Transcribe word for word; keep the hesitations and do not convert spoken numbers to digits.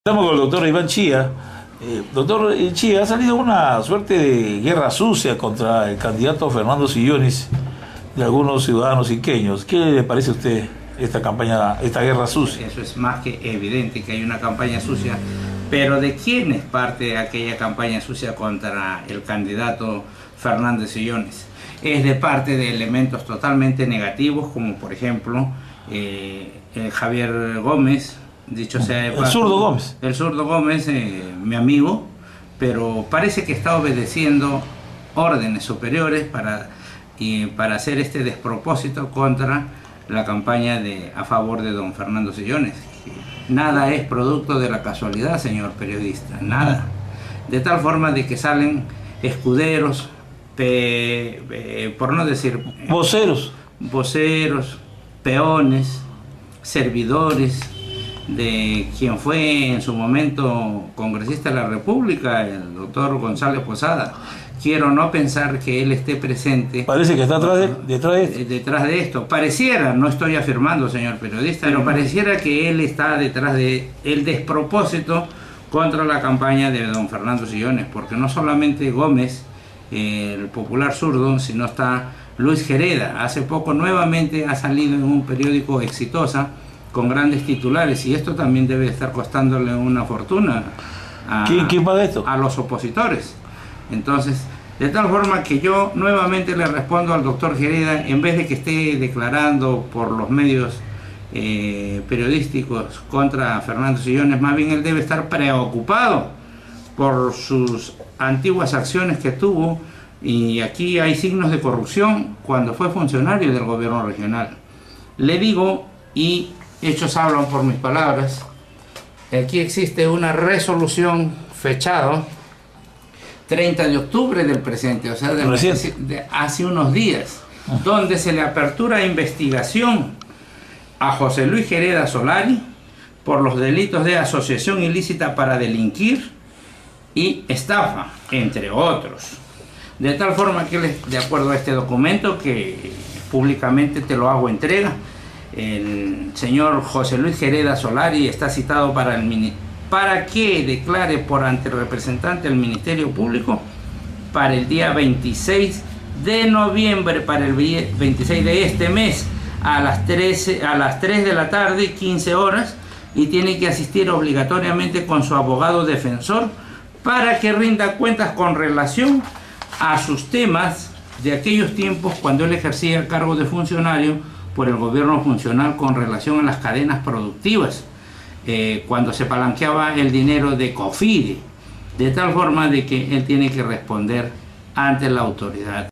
Estamos con el doctor Iván Chía. Eh, doctor Chía, ha salido una suerte de guerra sucia contra el candidato Fernando Sillones de algunos ciudadanos iqueños. ¿Qué le parece a usted esta campaña, esta guerra sucia? Eso es más que evidente que hay una campaña sucia, pero ¿de quién es parte aquella campaña sucia contra el candidato Fernando Sillones? Es de parte de elementos totalmente negativos, como por ejemplo eh, eh, Javier Gómez. Dicho sea de paso, el zurdo Gómez. El zurdo Gómez, eh, mi amigo, pero parece que está obedeciendo órdenes superiores para, y para hacer este despropósito contra la campaña de, a favor de don Fernando Sillones. Nada es producto de la casualidad, señor periodista, nada. De tal forma de que salen escuderos, pe, pe, por no decir... Voceros. Voceros, peones, servidores de quien fue en su momento congresista de la República, el doctor González Posada. Quiero no pensar que él esté presente. Parece que está atrás de, detrás de esto. Detrás de esto. Pareciera, no estoy afirmando, señor periodista, pero pareciera que él está detrás de el despropósito contra la campaña de don Fernando Sillones, porque no solamente Gómez, eh, el popular zurdo, sino está Luis Gereda. Hace poco nuevamente ha salido en un periódico Exitosa con grandes titulares, y esto también debe estar costándole una fortuna a, ¿Quién, quién paga esto? a los opositores. Entonces, de tal forma que yo nuevamente le respondo al doctor Gereda, en vez de que esté declarando por los medios eh, periodísticos contra Fernando Sillones, más bien él debe estar preocupado por sus antiguas acciones que tuvo, y aquí hay signos de corrupción cuando fue funcionario del gobierno regional. Le digo, y hechos hablan por mis palabras, aquí existe una resolución fechada treinta de octubre del presente, o sea, de, de hace unos días, ah. donde se le apertura investigación a José Luis Gereda Solari por los delitos de asociación ilícita para delinquir y estafa, entre otros. De tal forma que, de acuerdo a este documento, que públicamente te lo hago entrega, el señor José Luis Gereda Solari está citado para, el, para que declare por ante el representante del Ministerio Público para el día veintiséis de noviembre, para el veintiséis de este mes, a las, trece, a las tres de la tarde, quince horas, y tiene que asistir obligatoriamente con su abogado defensor para que rinda cuentas con relación a sus temas de aquellos tiempos cuando él ejercía el cargo de funcionario por el gobierno funcional con relación a las cadenas productivas, eh, cuando se palanqueaba el dinero de COFIDE, de tal forma de que él tiene que responder ante la autoridad.